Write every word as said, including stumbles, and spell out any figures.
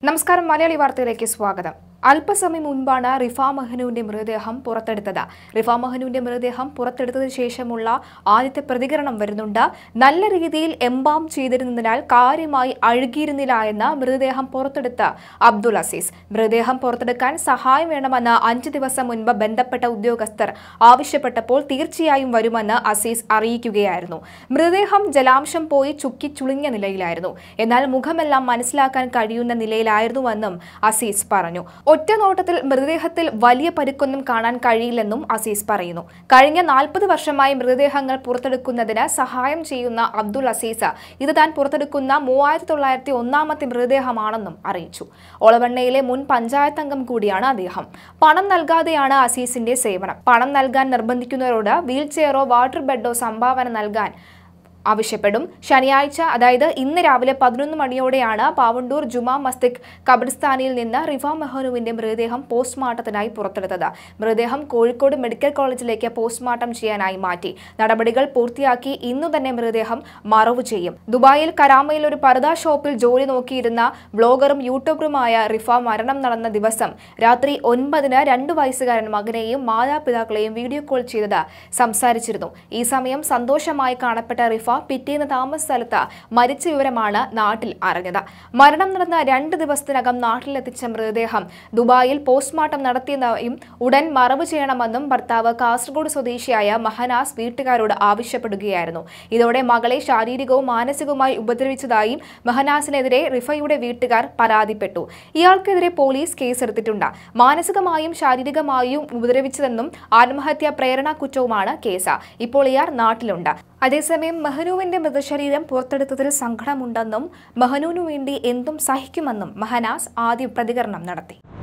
നമസ്കാരം മലയാളി വാർത്തയിലേക്ക് സ്വാഗതം. അല്പസമയം മുൻപാണ് റിഫ മഹ്നുവിന്റെ മൃതദേഹം പുറത്തെടുത്തത്. റിഫ മഹ്നുവിന്റെ മൃതദേഹം പുറത്തെടുത്തതിനു ശേഷമുള്ള ആദ്യത്തെ പ്രതികരണം വരുന്നുണ്ട്. നല്ല രീതിയിൽ എംബാം ചെയ്തിരുന്നതിനാൽ കാര്യമായി അഴുകിയിരുന്നില്ല എന്ന് മൃതദേഹം പുറത്തെടുത്ത അബ്ദുൾ അസീസ്. മൃതദേഹം പുറത്തെടുക്കാൻ സഹായം വേണമെന്ന് അഞ്ചു ദിവസം മുൻപ് ബന്ധപ്പെട്ട ഉദ്യോഗസ്ഥർ ആവശ്യപ്പെട്ടപ്പോൾ തീർച്ചയായും വരുമെന്ന് അസീസ് അറിയിക്കുകയായിരുന്നു. മൃതദേഹം ജലാംശം പോയി ചുക്കി ചുളിഞ്ഞ നിലയിലായിരുന്നു. എന്നാൽ മുഖമെല്ലാം മനസ്സിലാക്കാൻ കഴിയുന്ന നിലയിലായിരുന്നുവെന്നും അസീസ് പറഞ്ഞു. ഒറ്റ നോട്ടത്തിൽ മൃതദേഹത്തിൽ വലിയ പരിക്കൊന്നും കാണാൻ കഴിയില്ലെന്നും അസീസ് പറയുന്നു. കഴിഞ്ഞ നാൽപ്പത് വർഷമായി മൃതദേഹങ്ങൾ പുറത്തെടുക്കുന്നതിന് സഹായം ചെയ്യുന്ന അബ്ദുൾ അസീസ് ഇത് താൻ പുറത്തെടുക്കുന്ന മൂവായിരത്തി തൊള്ളായിരത്തി ഒന്നാമത്തെ മൃതദേഹമാണെന്നും അറിയിച്ചു. ഒളവണ്ണയിലെ മുൻ പഞ്ചായത്ത് അംഗം കൂടിയാണ് അദ്ദേഹം. പണം നൽകാതെയാണ് അസീസിന്റെ സേവനം. പണം നൽകാൻ നിർബന്ധിക്കുന്നവരോട് വീൽ ചെയറോ വാട്ടർ ബെഡോ സംഭാവന നൽകാൻ ആവശ്യപ്പെടും. ശനിയാഴ്ച അതായത് ഇന്ന് രാവിലെ പതിനൊന്ന് മണിയോടെയാണ് പാവണ്ടൂർ ജുമാ മസ്ജിദ് ഖബർസ്ഥാനിൽ നിന്ന് റിഫ മഹ്നുവിന്റെ മൃതദേഹം പോസ്റ്റ്മോർട്ടത്തിനായി പുറത്തെടുത്തത്. മൃതദേഹം കോഴിക്കോട് മെഡിക്കൽ കോളേജിലേക്ക് പോസ്റ്റ്മോർട്ടം ചെയ്യാനായി മാറ്റി. നടപടികൾ പൂർത്തിയാക്കി ഇന്നു തന്നെ മൃതദേഹം മറവു ചെയ്യും. ദുബായിൽ കരാമയിൽ ഒരു പർദ ഷോപ്പിൽ ജോലി നോക്കിയിരുന്ന ബ്ലോഗറും യൂട്യൂബറുമായ റിഫ മരണം നടന്ന ദിവസം രാത്രി ഒൻപതിന് രണ്ടു വയസ്സുകാരൻ മകനെയും മാതാപിതാക്കളെയും വീഡിയോ കോൾ ചെയ്തത് സംസാരിച്ചിരുന്നു. ഈ സമയം സന്തോഷമായി കാണപ്പെട്ട റിഫ പിറ്റേന്ന് താമസ സ്ഥലത്ത് മരിച്ച വിവരമാണ് നാട്ടിൽ അറിഞ്ഞത്. മരണം നടന്ന രണ്ട് ദിവസത്തിനകം നാട്ടിലെത്തിച്ച മൃതദേഹം ദുബായിൽ പോസ്റ്റ്മോർട്ടം നടത്തിയതായും ഉടൻ മറവ് ചെയ്യണമെന്നും ഭർത്താവ് കാസർഗോഡ് സ്വദേശിയായ മഹനാസ് വീട്ടുകാരോട് ആവശ്യപ്പെടുകയായിരുന്നു. ഇതോടെ മകളെ ശാരീരികവും മാനസികവുമായി ഉപദ്രവിച്ചതായും മഹനാസിനെതിരെ റിഫയുടെ വീട്ടുകാർ പരാതിപ്പെട്ടു. ഇയാൾക്കെതിരെ പോലീസ് കേസെടുത്തിട്ടുണ്ട്. മാനസികമായും ശാരീരികമായും ഉപദ്രവിച്ചതെന്നും ആത്മഹത്യാ പ്രേരണ കുറ്റവുമാണ് കേസ്. ഇപ്പോൾ ഇയാൾ നാട്ടിലുണ്ട്. അതേസമയം മഹ്നുവിന്റെ മൃതശരീരം പുറത്തെടുത്തതിൽ സങ്കടമുണ്ടെന്നും മഹ്നുവിനു വേണ്ടി എന്തും സഹിക്കുമെന്നും മഹനാസ് ആദ്യ പ്രതികരണം നടത്തി.